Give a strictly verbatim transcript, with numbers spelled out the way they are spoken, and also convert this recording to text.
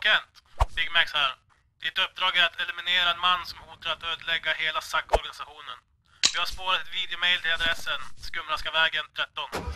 Agent, Big Max här. Ditt uppdrag är att eliminera en man som hotar att ödelägga hela S A C-organisationen. Vi har spårat ett videomail till adressen Skumraskavägen tretton.